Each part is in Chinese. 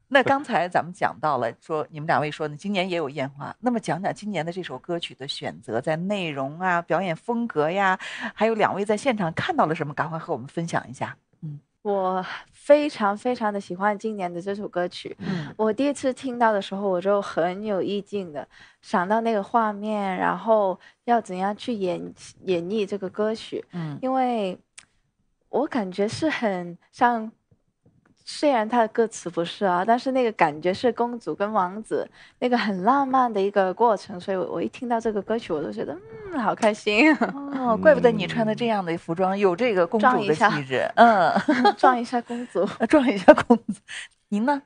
那刚才咱们讲到了，说你们两位说呢，今年也有烟花。那么讲讲今年的这首歌曲的选择，在内容啊、表演风格呀，还有两位在现场看到了什么，赶快和我们分享一下。 我非常非常的喜欢今年的这首歌曲。我第一次听到的时候，我就很有意境的想到那个画面，然后要怎样去演绎这个歌曲。因为我感觉是很像。虽然它的歌词不是啊，但是那个感觉是公主跟王子那个很浪漫的一个过程，所以我一听到这个歌曲，我都觉得好开心。 哦，怪不得你穿的这样的服装有这个公主的气质。 撞一下公主， 撞一下公主。您呢？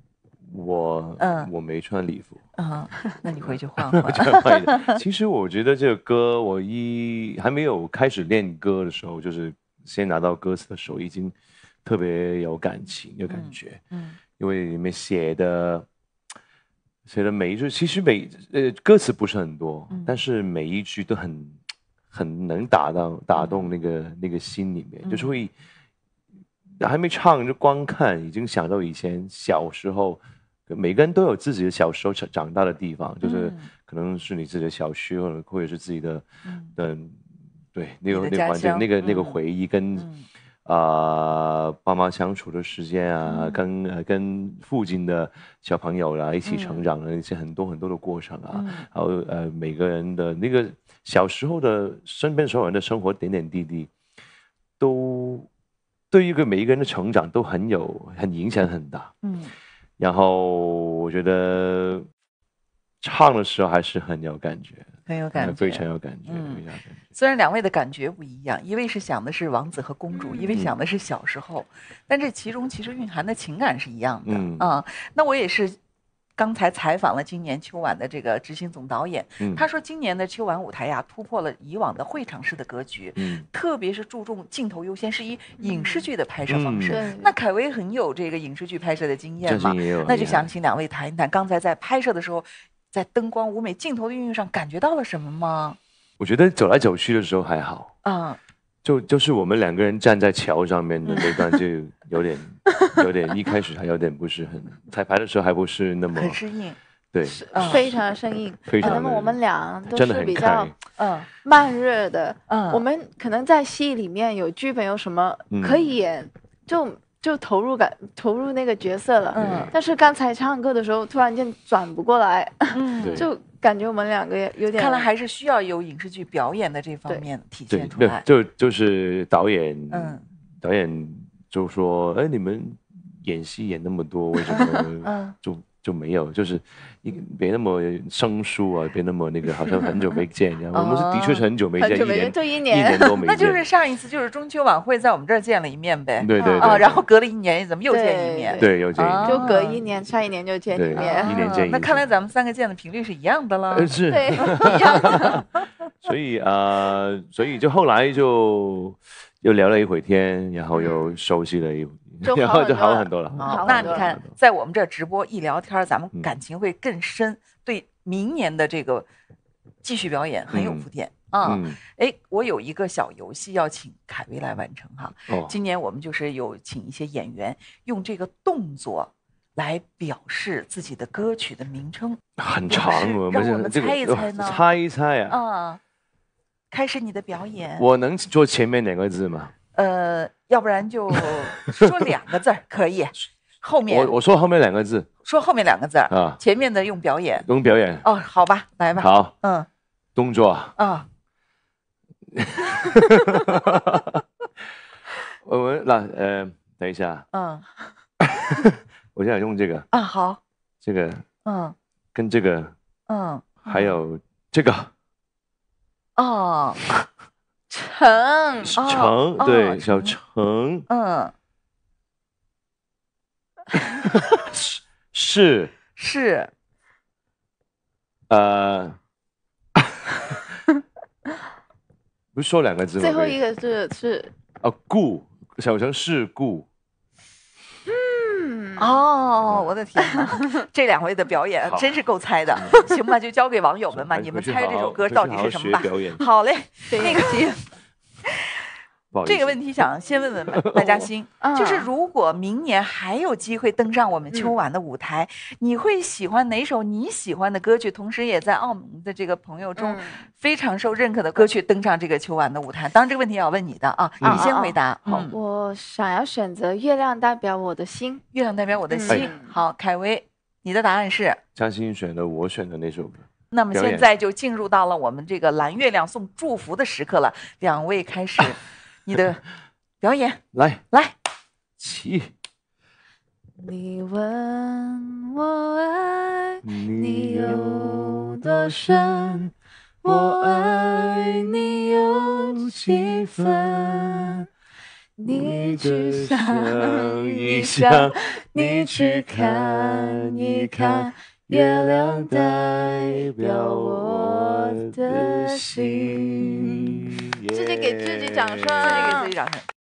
我没穿礼服。 那你回去换换。 换一下。其实我觉得这个歌，我还没有开始练歌的时候，就是先拿到歌词的时候，已经特别有感情、有感觉。因为里面写的每一句，其实歌词不是很多，但是每一句都很能打动那个心里面，就是会还没唱就光看，已经想到以前小时候。每个人都有自己的小时候长大的地方，就是可能是你自己的小区，或者是自己的，对那个环境，那个回忆跟爸妈相处的时间啊，跟附近的小朋友啦一起成长的那些很多很多的过程啊，还有每个人的那个小时候的身边所有人的生活点点滴滴，都对于每一个人的成长都很影响很大。然后我觉得唱的时候还是很有感觉， 很有感觉， 非常有感觉。 虽然两位的感觉不一样，一位是想的是王子和公主，一位想的是小时候，但这其中其实蕴含的情感是一样的。那我也是刚才采访了今年秋晚的这个执行总导演，他说今年的秋晚舞台呀，突破了以往的会场式的格局，特别是注重镜头优先，是以影视剧的拍摄方式。那凯威很有这个影视剧拍摄的经验嘛，那就想请两位谈一谈，刚才在拍摄的时候，在灯光、舞美、镜头的运用上感觉到了什么吗？ 我觉得走来走去的时候还好，就是我们两个人站在桥上面的那段就有点一开始还有点不是很，彩排的时候还不是那么很适应， 对， 非常生硬。那么我们俩都是比较慢热的，我们可能在戏里面有剧本有什么可以演，就投入那个角色了。但是刚才唱歌的时候突然间转不过来，就感觉我们两个有点， 看来还是需要有影视剧表演的这方面体现出来。 就是导演就说，哎，你们演戏演那么多，为什么就没有，就是别那么生疏啊，别那么那个，好像很久没见一样。我们的确是很久没见，一年多没见。 那就是上一次就是中秋晚会在我们这儿见了一面呗。 对然后隔了一年，怎么又见一面？ 对，又见一面， 就隔一年，下一年就见一面， 一年见一面。 那看来咱们三个见的频率是一样的了。 是， 对，一样的。 所以就后来就又聊了一会天，然后又熟悉了一会。然后就好很多了。 那你看，在我们这直播一聊天，咱们感情会更深，对明年的这个继续表演很有铺垫我有一个小游戏要请凯威来完成哈。今年我们就是有请一些演员用这个动作来表示自己的歌曲的名称， 很长， 让我们猜一猜呢？ 猜一猜啊！ 开始你的表演。 我能做前面2个字吗？ 要不然就说2个字可以，后面我说后面2个字， 说后面2个字前面的用表演， 用表演好吧，来吧， 好，动作我们等一下，我现在用这个好， 这个跟这个还有这个橙，对，小橙，是，不是说2个字吗？ 最后一个字是顾，小橙是顾。 我的天哪！这2位的表演真是够猜的。行吧，就交给网友们吧，你们猜这首歌到底是什么吧。好嘞，那个这个问题想先问问麦嘉欣，就是如果明年还有机会登上我们秋晚的舞台，你会喜欢哪首你喜欢的歌曲？同时也在澳门的这个朋友中非常受认可的歌曲登上这个秋晚的舞台。当然这个问题也要问你的啊，你先回答。 我想要选择《月亮代表我的心》。 月亮代表我的心。好，凯威，你的答案是？ 嘉欣选的，我选的那首歌。 那么现在就进入到了我们这个蓝月亮送祝福的时刻了，两位开始你的表演。 来，起。 你问我爱你有多深，我爱你有几分，你去想一想，你去看一看，月亮代表我的心。 自己给自己掌声，自己给自己掌声。